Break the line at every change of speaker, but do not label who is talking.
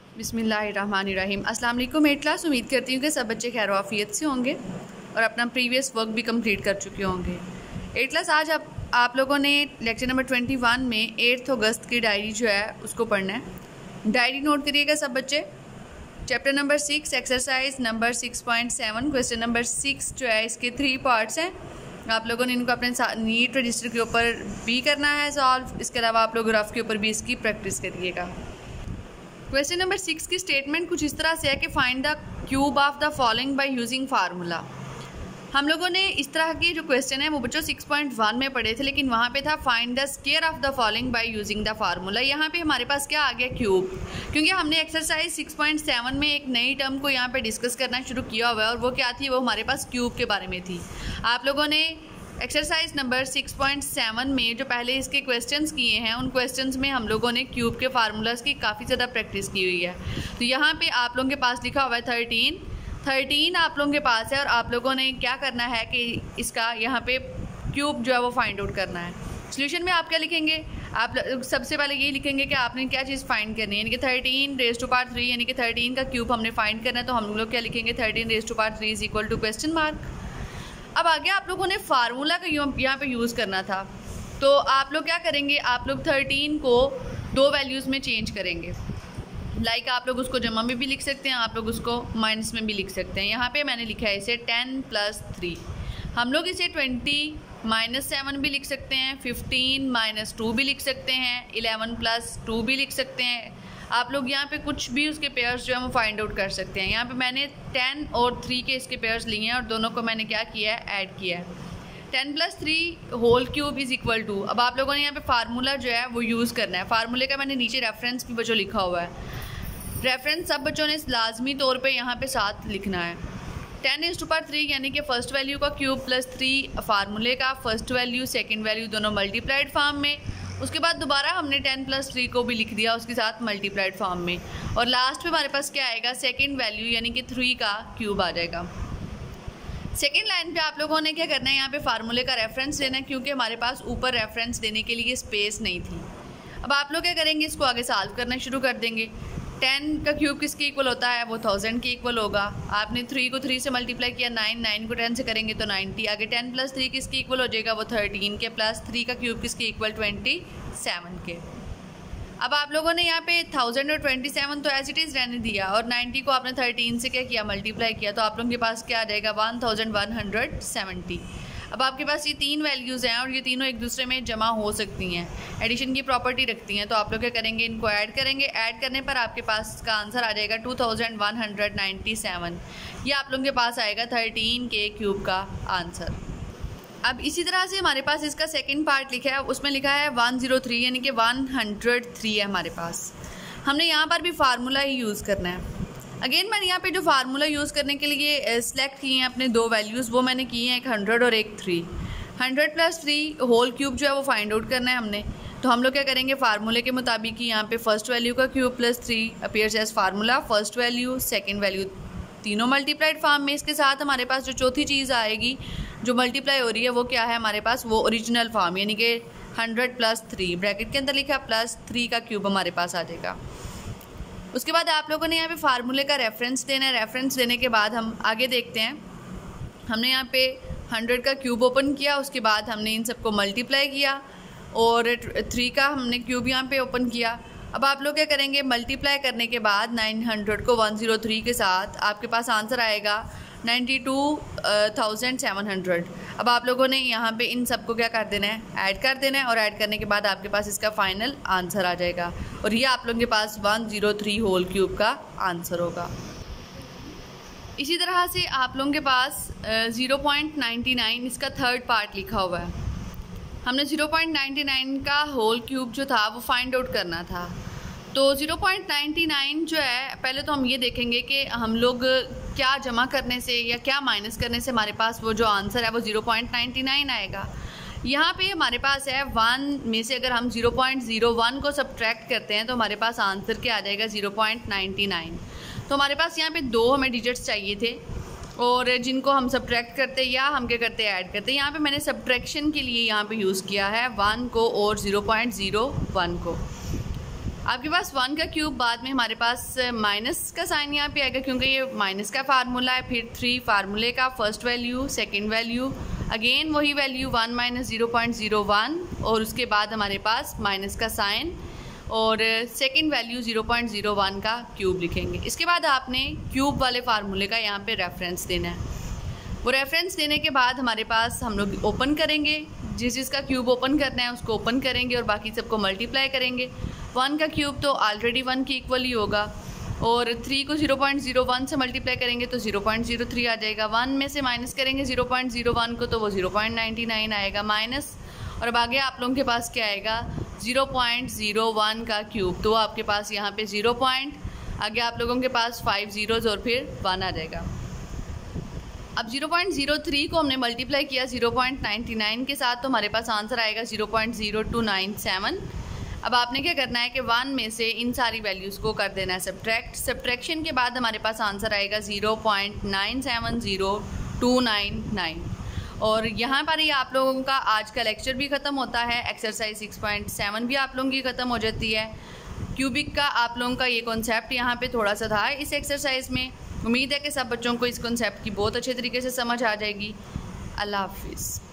बिस्मिल्लाहिर्रहमानिर्रहीम। अस्सलाम वालेकुम एट क्लास। उम्मीद करती हूँ कि सब बच्चे खैर आफियत से होंगे और अपना प्रीवियस वर्क भी कंप्लीट कर चुके होंगे। एट क्लास आज आप लोगों ने लेक्चर नंबर 21 में 8 अगस्त की डायरी जो है उसको पढ़ना है। डायरी नोट करिएगा सब बच्चे। Chapter number 6 exercise number 6.7 question number 6 जो है इसके 3 पार्ट्स हैं। आप लोगों ने इनको अपने नीट रजिस्टर के ऊपर भी करना है सॉल्व। इसके अलावा आप लोग रफ के ऊपर भी इसकी प्रैक्टिस करिएगा। क्वेश्चन नंबर 6 की स्टेटमेंट कुछ इस तरह से है कि find the cube of the following by using formula. हम लोगों ने इस तरह के जो क्वेश्चन है वो बच्चों 6.1 में पढ़े थे, लेकिन वहाँ पे था find the square of the following by using the formula. यहाँ पे हमारे पास क्या आ गया, क्यूब। क्योंकि हमने एक्सरसाइज 6.7 में एक नई टर्म को यहाँ पे डिस्कस करना शुरू किया हुआ है और वो क्या थी, वो हमारे पास क्यूब के बारे में थी। आप लोगों ने एक्सरसाइज नंबर 6.7 में जो पहले इसके क्वेश्चंस किए हैं उन क्वेश्चंस में हम लोगों ने क्यूब के फार्मूलाज की काफ़ी ज़्यादा प्रैक्टिस की हुई है। तो यहाँ पे आप लोगों के पास लिखा हुआ है 13 आप लोगों के पास है और आप लोगों ने क्या करना है कि इसका यहाँ पे क्यूब जो है वो फाइंड आउट करना है। सोल्यूशन में आप क्या लिखेंगे, आप सबसे पहले यही लिखेंगे कि आपने क्या चीज़ फाइंड करनी है, यानी कि 13 रेज़ टू पावर 3 यानी कि 13 का क्यूब हमने फाइंड करना है। तो हम लोग क्या लिखेंगे, 13 raise to power 3 is equal to question mark. अब आगे आप लोगों ने फार्मूला का यहाँ पे यूज़ करना था। तो आप लोग क्या करेंगे, आप लोग 13 को 2 वैल्यूज़ में चेंज करेंगे। लाइक आप लोग उसको जमा में भी लिख सकते हैं, आप लोग उसको माइनस में भी लिख सकते हैं। यहाँ पे मैंने लिखा है इसे 10 + 3। हम लोग इसे 20 - 7 भी लिख सकते हैं, 15 - 2 भी लिख सकते हैं, 11 + 2 भी लिख सकते हैं। आप लोग यहाँ पे कुछ भी उसके पेयर्स जो है वो फाइंड आउट कर सकते हैं। यहाँ पे मैंने 10 और 3 के इसके पेयर्स लिए हैं और दोनों को मैंने क्या किया है, ऐड किया है। 10 + 3 whole cube is equal to. अब आप लोगों ने यहाँ पे फार्मूला जो है वो यूज़ करना है। फार्मूले का मैंने नीचे रेफरेंस भी बच्चों लिखा हुआ है। रेफरेंस सब बच्चों ने लाजमी तौर पे यहाँ पे साथ लिखना है। 10⁻³ यानी कि फर्स्ट वैल्यू का क्यूब प्लस 3 फार्मूले का फर्स्ट वैल्यू सेकंड वैल्यू दोनों मल्टीप्लाइड फॉर्म में। उसके बाद दोबारा हमने 10 + 3 को भी लिख दिया उसके साथ मल्टीप्लाइड फॉर्म में। और लास्ट में हमारे पास क्या आएगा, सेकंड वैल्यू यानी कि 3 का क्यूब आ जाएगा। सेकेंड लाइन पे आप लोगों ने क्या करना है, यहाँ पे फार्मूले का रेफरेंस देना है क्योंकि हमारे पास ऊपर रेफरेंस देने के लिए स्पेस नहीं थी। अब आप लोग क्या करेंगे, इसको आगे सॉल्व करना शुरू कर देंगे। 10 का क्यूब किसके इक्वल होता है, वो 1000 के इक्वल होगा। आपने 3 को 3 से मल्टीप्लाई किया, 9 को 10 से करेंगे तो 90। आगे 10 + 3 किसके इक्वल हो जाएगा, वो 13 के, प्लस 3 का क्यूब किसके इक्वल 27 के। अब आप लोगों ने यहाँ पे 1000 और 27 तो एज इट इज़ रहने दिया और 90 को आपने 13 से क्या किया, मल्टीप्लाई किया। तो आप लोगों के पास क्या आ जाएगा, 1170। अब आपके पास ये 3 वैल्यूज़ हैं और ये तीनों एक दूसरे में जमा हो सकती हैं, एडिशन की प्रॉपर्टी रखती हैं। तो आप लोग क्या करेंगे, इनको ऐड करेंगे। ऐड करने पर आपके पास का आंसर आ जाएगा 2197। ये आप लोगों के पास आएगा 13 के क्यूब का आंसर। अब इसी तरह से हमारे पास इसका सेकंड पार्ट लिखा है, उसमें लिखा है 103 यानी कि 103 है हमारे पास। हमने यहाँ पर भी फार्मूला ही यूज़ करना है। अगेन मैंने यहाँ पे जो फार्मूला यूज़ करने के लिए सिलेक्ट किए हैं अपने 2 वैल्यूज़, वो मैंने किए हैं, एक 100 और एक 3। 100 + 3 होल क्यूब जो है वो फाइंड आउट करना है हमने। तो हम लोग क्या करेंगे, फार्मूले के मुताबिक ही यहाँ पे फर्स्ट वैल्यू का cube plus 3 appears as formula, first value second value तीनों मल्टीप्लाइड फॉर्म में। इसके साथ हमारे पास जो चौथी चीज़ आएगी जो मल्टीप्लाई हो रही है वो क्या है हमारे पास, वो ओरिजिनल फॉर्म यानी कि 100 + 3 ब्रैकेट के अंदर लिखा प्लस 3 का क्यूब हमारे पास आ जाएगा। उसके बाद आप लोगों ने यहाँ पे फार्मूले का रेफरेंस देना है। रेफरेंस देने के बाद हम आगे देखते हैं। हमने यहाँ पे 100 का क्यूब ओपन किया, उसके बाद हमने इन सबको मल्टीप्लाई किया और 3 का हमने क्यूब यहाँ पे ओपन किया। अब आप लोग क्या करेंगे, मल्टीप्लाई करने के बाद 900 को 103 के साथ आपके पास आंसर आएगा 92,700। अब आप लोगों ने यहाँ पे इन सबको क्या कर देना है, ऐड कर देना है और ऐड करने के बाद आपके पास इसका फाइनल आंसर आ जाएगा और ये आप लोगों के पास 103 होल क्यूब का आंसर होगा। इसी तरह से आप लोगों के पास 0.99 इसका थर्ड पार्ट लिखा हुआ है। हमने 0.99 का होल क्यूब जो था वो फाइंड आउट करना था। तो 0.99 जो है, पहले तो हम ये देखेंगे कि हम लोग क्या जमा करने से या क्या माइनस करने से हमारे पास वो जो आंसर है वो 0.99 आएगा। यहाँ पे हमारे पास है 1 में से अगर हम 0.01 को सब्ट्रैक्ट करते हैं तो हमारे पास आंसर क्या आ जाएगा, 0.99। तो हमारे पास यहाँ पे 2 हमें डिजिट्स चाहिए थे और जिनको हम सब्ट्रैक्ट करते या हम क्या करते हैं, ऐड करते। यहाँ पे मैंने सब्ट्रैक्शन के लिए यहाँ पे यूज़ किया है 1 को और 0.01 को। आपके पास 1 का क्यूब बाद में हमारे पास माइनस का साइन यहाँ पे आएगा, क्योंकि ये माइनस का फार्मूला है। फिर 3 फार्मूले का first value, second value, again वही वैल्यू 1 माइनस 0.01 और उसके बाद हमारे पास माइनस का साइन और सेकंड वैल्यू 0.01 का क्यूब लिखेंगे। इसके बाद आपने क्यूब वाले फार्मूले का यहाँ पे रेफरेंस देना है। वो रेफरेंस देने के बाद हमारे पास हम लोग ओपन करेंगे, जिसका क्यूब ओपन करना है उसको ओपन करेंगे और बाकी सबको मल्टीप्लाई करेंगे। 1 का क्यूब तो ऑलरेडी 1 के इक्वल ही होगा और 3 को 0.01 से मल्टीप्लाई करेंगे तो 0.03 आ जाएगा। 1 में से माइनस करेंगे 0.01 को तो वो 0.99 आएगा माइनस, और अब आगे आप लोगों के पास क्या आएगा 0.01 का क्यूब, तो आपके पास यहाँ पे 0 पॉइंट, आगे आप लोगों के पास 5 zeros और फिर 1 आ जाएगा। अब 0.03 को हमने मल्टीप्लाई किया 0.99 के साथ तो हमारे पास आंसर आएगा 0.0297। अब आपने क्या करना है कि 1 में से इन सारी वैल्यूज़ को कर देना है सब्ट्रैक्ट। सब्ट्रैक्शन के बाद हमारे पास आंसर आएगा 0.970299। और यहाँ पर ही आप लोगों का आज का लेक्चर भी ख़त्म होता है। एक्सरसाइज 6.7 भी आप लोगों की ख़त्म हो जाती है। क्यूबिक का आप लोगों का ये कॉन्सेप्ट यहाँ पे थोड़ा सा था इस एक्सरसाइज में। उम्मीद है कि सब बच्चों को इस कॉन्सेप्ट की बहुत अच्छे तरीके से समझ आ जाएगी। अल्लाह हाफिज़।